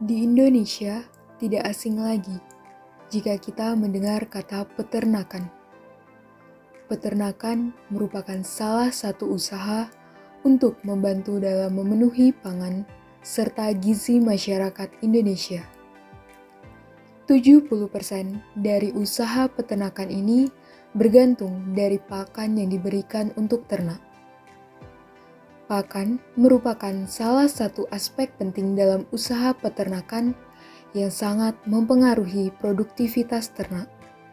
Di Indonesia, tidak asing lagi jika kita mendengar kata peternakan. Peternakan merupakan salah satu usaha untuk membantu dalam memenuhi pangan serta gizi masyarakat Indonesia. 70% dari usaha peternakan ini bergantung dari pakan yang diberikan untuk ternak. Pakan merupakan salah satu aspek penting dalam usaha peternakan yang sangat mempengaruhi produktivitas ternak.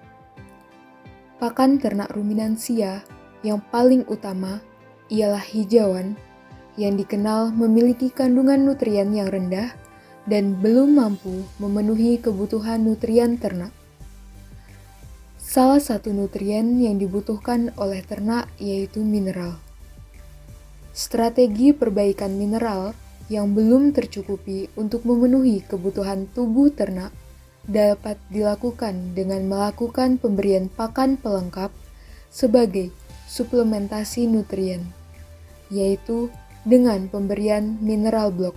Pakan ternak ruminansia yang paling utama ialah hijauan yang dikenal memiliki kandungan nutrien yang rendah dan belum mampu memenuhi kebutuhan nutrien ternak. Salah satu nutrien yang dibutuhkan oleh ternak yaitu mineral. Strategi perbaikan mineral yang belum tercukupi untuk memenuhi kebutuhan tubuh ternak dapat dilakukan dengan melakukan pemberian pakan pelengkap sebagai suplementasi nutrien, yaitu dengan pemberian mineral blok.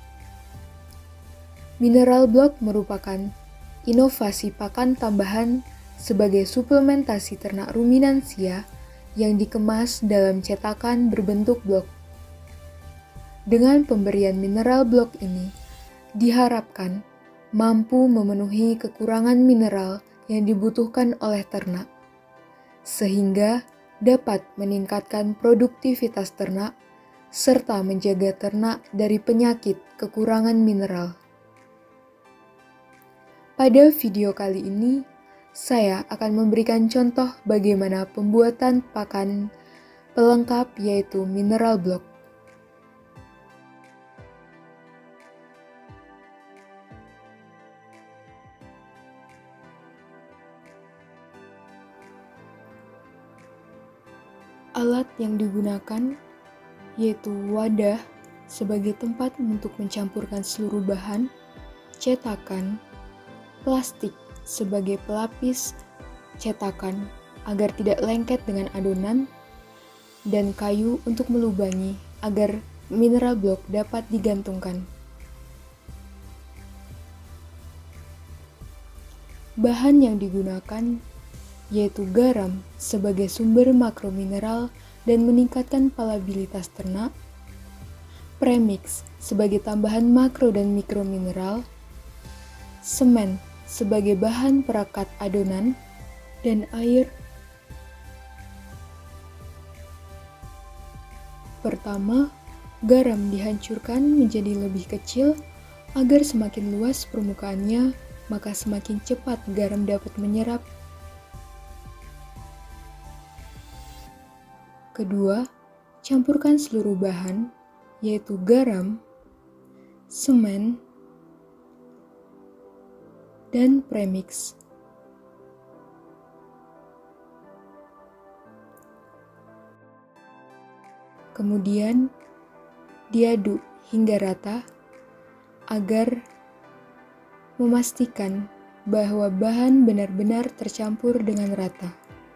Mineral blok merupakan inovasi pakan tambahan sebagai suplementasi ternak ruminansia yang dikemas dalam cetakan berbentuk blok. Dengan pemberian mineral blok ini, diharapkan mampu memenuhi kekurangan mineral yang dibutuhkan oleh ternak, sehingga dapat meningkatkan produktivitas ternak serta menjaga ternak dari penyakit kekurangan mineral. Pada video kali ini, saya akan memberikan contoh bagaimana pembuatan pakan pelengkap yaitu mineral blok. Alat yang digunakan yaitu wadah sebagai tempat untuk mencampurkan seluruh bahan, cetakan, plastik sebagai pelapis cetakan agar tidak lengket dengan adonan, dan kayu untuk melubangi agar mineral blok dapat digantungkan. Bahan yang digunakan yaitu garam sebagai sumber makromineral dan meningkatkan palabilitas ternak, premix sebagai tambahan makro dan mikromineral, semen sebagai bahan perekat adonan, dan air. Pertama, garam dihancurkan menjadi lebih kecil agar semakin luas permukaannya, maka semakin cepat garam dapat menyerap. Kedua, campurkan seluruh bahan, yaitu garam, semen, dan premix. Kemudian, diaduk hingga rata agar memastikan bahwa bahan benar-benar tercampur dengan rata.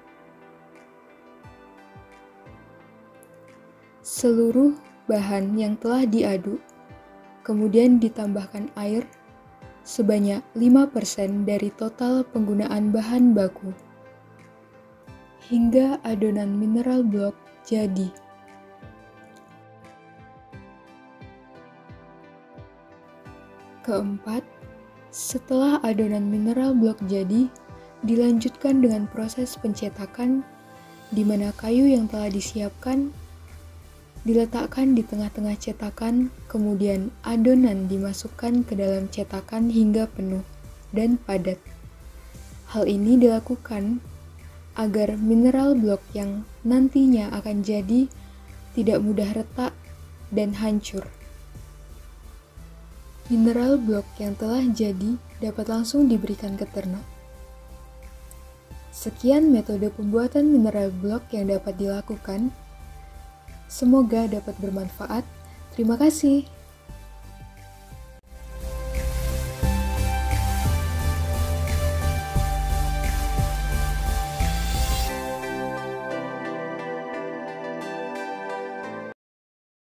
Seluruh bahan yang telah diaduk, kemudian ditambahkan air sebanyak 5% dari total penggunaan bahan baku, hingga adonan mineral blok jadi. Keempat, setelah adonan mineral blok jadi, dilanjutkan dengan proses pencetakan, di mana kayu yang telah disiapkan diletakkan di tengah-tengah cetakan, kemudian adonan dimasukkan ke dalam cetakan hingga penuh dan padat. Hal ini dilakukan agar mineral blok yang nantinya akan jadi tidak mudah retak dan hancur. Mineral blok yang telah jadi dapat langsung diberikan ke ternak. Sekian metode pembuatan mineral blok yang dapat dilakukan. Semoga dapat bermanfaat. Terima kasih.